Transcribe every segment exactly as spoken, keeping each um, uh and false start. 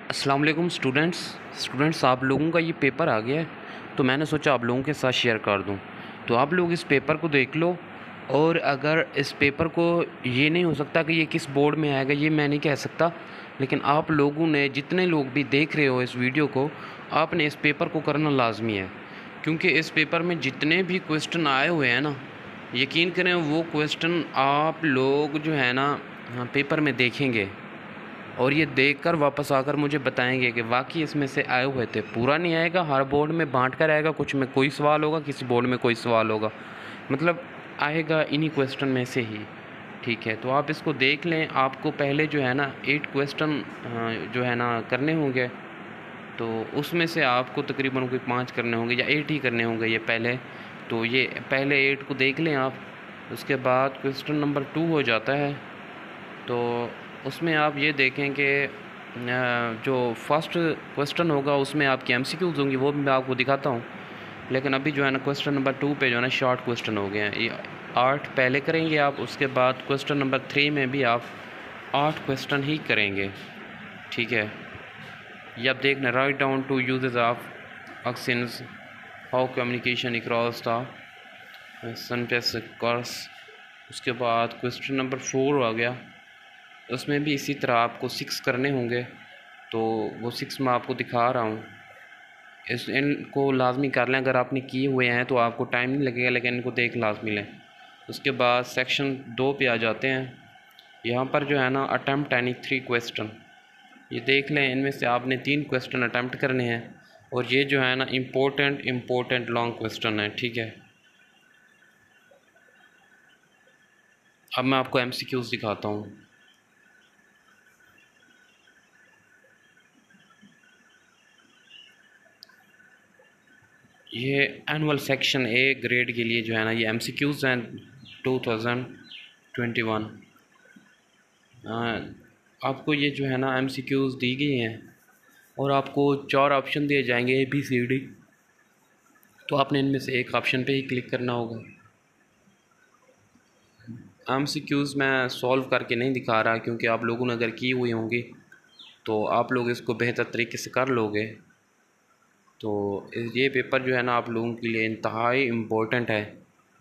अस्सलाम वालेकुम students students आप लोगों का ये पेपर आ गया है, तो मैंने सोचा आप लोगों के साथ शेयर कर दूं। तो आप लोग इस पेपर को देख लो, और अगर इस पेपर को, ये नहीं हो सकता कि ये किस बोर्ड में आएगा, ये मैं नहीं कह सकता, लेकिन आप लोगों ने, जितने लोग भी देख रहे हो इस वीडियो को, आपने इस पेपर को करना लाजमी है। क्योंकि इस पेपर में जितने भी क्वेश्चन आए हुए हैं ना, यकीन करें वो क्वेश्चन आप लोग जो है ना पेपर में देखेंगे और ये देखकर वापस आकर मुझे बताएंगे कि वाकई इसमें से आए हुए थे। पूरा नहीं आएगा, हर बोर्ड में बांट कर आएगा, कुछ में कोई सवाल होगा, किसी बोर्ड में कोई सवाल होगा, मतलब आएगा इन्हीं क्वेश्चन में से ही। ठीक है, तो आप इसको देख लें। आपको पहले जो है ना एट क्वेश्चन जो है ना करने होंगे, तो उसमें से आपको तकरीबन कोई पाँच करने होंगे या एट ही करने होंगे ये पहले। तो ये पहले एट को देख लें आप। उसके बाद क्वेश्चन नंबर टू हो जाता है, तो उसमें आप ये देखें कि जो फर्स्ट क्वेश्चन होगा उसमें आपकी एमसीक्यूज़ होंगी, वो भी मैं आपको दिखाता हूँ। लेकिन अभी जो है ना क्वेश्चन नंबर टू पे जो है ना शॉर्ट क्वेश्चन हो गए हैं। ये आठ पहले करेंगे आप, उसके बाद क्वेश्चन नंबर थ्री में भी आप आठ क्वेश्चन ही करेंगे। ठीक है, ये आप देखना, write down two uses of oxygens, how communication across the sentence course. उसके बाद क्वेश्चन नंबर फोर आ गया, उसमें भी इसी तरह आपको सिक्स करने होंगे, तो वो सिक्स मैं आपको दिखा रहा हूँ। इस इनको लाजमी कर लें, अगर आपने किए हुए हैं तो आपको टाइम नहीं लगेगा, लेकिन इनको देख लाजमी लें। उसके बाद सेक्शन दो पे आ जाते हैं। यहाँ पर जो है ना अटैम्प्ट एनी थ्री क्वेश्चन, ये देख लें, इनमें से आपने तीन क्वेश्चन अटैम्प्ट करने हैं, और ये जो है ना इम्पोर्टेंट इम्पोर्टेंट लॉन्ग क्वेश्चन है। ठीक है, अब मैं आपको एम सी क्यूज़ दिखाता हूँ। ये एनुअल सेक्शन ए ग्रेड के लिए जो है ना ये एमसीक्यूज़ हैं टू थाउजेंड ट्वेंटी वन। आपको ये जो है ना एमसीक्यूज़ दी गई हैं, और आपको चार ऑप्शन दिए जाएंगे ए बी सी डी, तो आपने इनमें से एक ऑप्शन पे ही क्लिक करना होगा। एमसीक्यूज़ मैं सॉल्व करके नहीं दिखा रहा, क्योंकि आप लोगों ने अगर की हुई होंगी तो आप लोग इसको बेहतर तरीके से कर लोगे। तो ये पेपर जो है ना आप लोगों के लिए इंतहाई इम्पोर्टेंट है।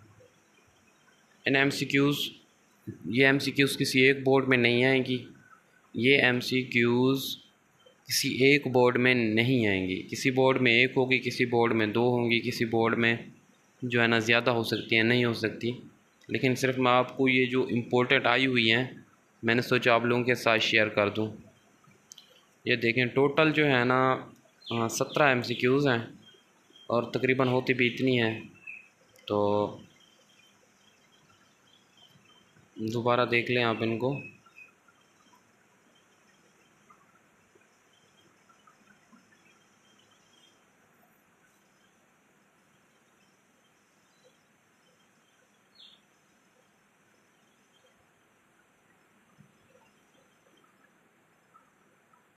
इन एम सी क्यूज़, ये एम सी क्यूज़ किसी एक बोर्ड में नहीं आएंगी, ये एम सी क्यूज़ किसी एक बोर्ड में नहीं आएंगी। किसी बोर्ड में एक होगी, किसी बोर्ड में दो होंगी, किसी बोर्ड में जो है ना ज़्यादा हो सकती हैं, नहीं हो सकती। लेकिन सिर्फ मैं आपको ये जो इम्पोर्टेंट आई हुई हैं, मैंने सोचा आप लोगों के साथ शेयर कर दूँ। ये देखें, टोटल जो है ना सत्रह एम सी क्यूज़ हैं, और तकरीबन होती भी इतनी हैं। तो दोबारा देख लें आप इनको।